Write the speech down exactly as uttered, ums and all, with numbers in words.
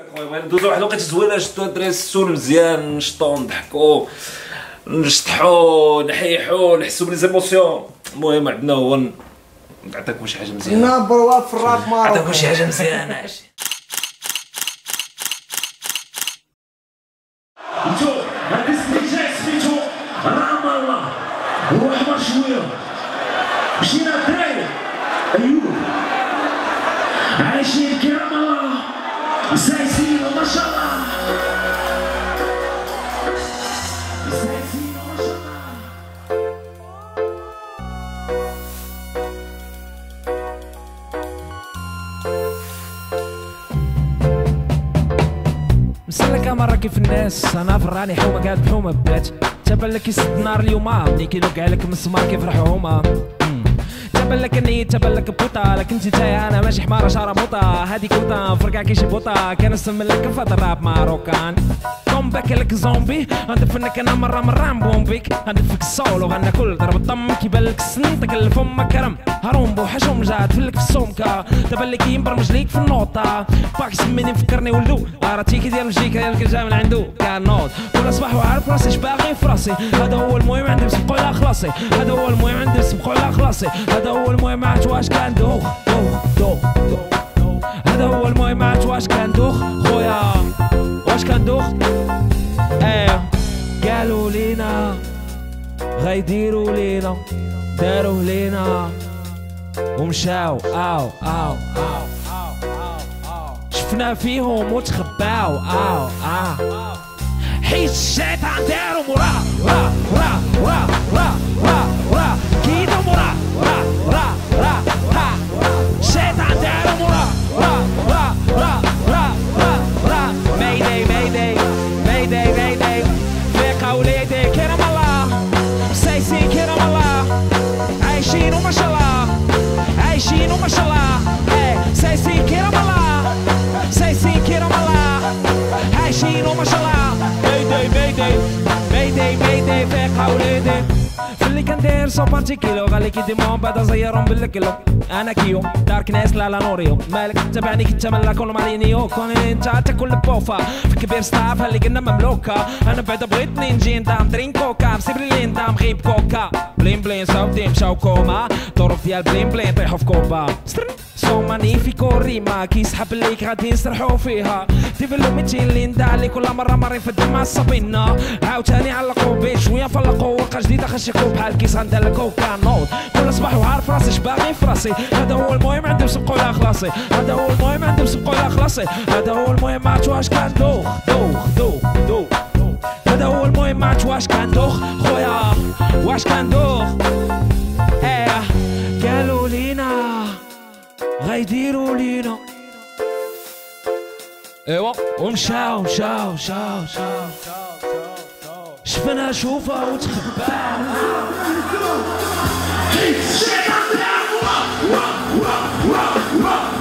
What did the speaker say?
خويا ندوزو واحد الوقت زوينه، شدو الدراري السون مزيان، نشطو نضحكو نشطحو نحيحو نحسو بليزيموسيون. المهم عندنا هو نعطيكم شي حاجه مزيانه، نمبر وان في الراب ماروكي، نعطيكم شي حاجه مزيانه. عرفتي هاد السميت جاي سميتو رحم الله، هو حمر شويه. مشينا الدراير ايوب عايشين كرام الله مسايسين ما شاء الله، مسايسين ما شاء الله. مسلكة مرة كيف الناس، انا فراني حومة قاعد بحومة بات. تبان لك يسد نار اليوم ملي كيلوقع لك مسمار كيفرحو هما. تبان لك اني تبان لك بوطة، لكن انت جاي انا ماشي حمارة شربوطة. هادي كوطة فرقع كي شي بوطة، كنسمن لك في الراب ماروكان. كومباك لك زومبي غندفنك انا مرة مرة نبومبيك، غندفك السولو غناكل ضرب الطم كيبان لك السنطك لفمك كرم هرومبو حشوم جات فلك في السمكة. تبان لك ينبرمج ليك في النوطة، باك سميني مفكرني ولدو راتيكي ديال مجيكا ديالك جا من عندو كانوض. كل صباح وعارف راسي شباغي في راسي، هذا هو المهم عندي نسبقو على خلاصي، هذا هو المهم عندي نسبقو على خلاصي، هذا هو المهم عرفت واش كندوخ دوخ دوخ دوخ، هذا هو المهم عرفت واش كندوخ خويا واش كندوخ. ايه قالوا لينا غيديروا لينا داروا لينا ومشاو او او او شفنا فيهم وتخباو او او حيت الشيطان داروا مرا را را را را را را كيدو مرا را را را را الشيطان داروا مرا را را را را را را ميداي ميداي ميداي ميداي فيق وليدي كرم الله مسايسين كرم الله عايشين وما شاء الله عايشين وما شاء الله ايه سايسين كرم الله سايسين كرم الله عايشين وما شاء الله ميداي ميداي ميداي ميداي فيق وليدي فاللي كندير سوبرتي كيلو غالي كي ديمون بعدا زيرهم بالكيلو. انا كيو دارك ناس لا لا نوريو مالك تبعني كي تملا كل مالينيو كون انت تاكل بوفا في كبير ستاف اللي قلنا مملوكه. انا بعدا بغيتني نجي ندام درين كوكا مسيب لي ندام غيب كوكا بلين بلين صوتي مشاو كوما طرف ديال بلين بلين طيحوا في كوبا سو مانيفيكو ريما كيسحب ليك غادي نسرحو فيها ديفلو ميتين اللي ندالي كل مره مرين في الدم الصبينا عاوتاني علقو بيت شويه فلقو ورقه جديده خشيكو بحال كيس غندلكو كانوض كل صباح وعارف راسي شباغي في راسي. هذا هو المهم عندي مسبقو على خلاصي، هذا هو المهم عندي مسبقو على خلاصي، هذا هو المهم عرفت واش كندوخ دوخ دوخ دوخ، هذا هو المهم عرفت واش كندوخ خويا واش كندوخ. ايه قالوا لينا غيديروا لينا ايوا ومشاو مشاو مشاو مشاو شفنا شوفها وتخباو Shake up that, wah, wah, wah, wah, wah.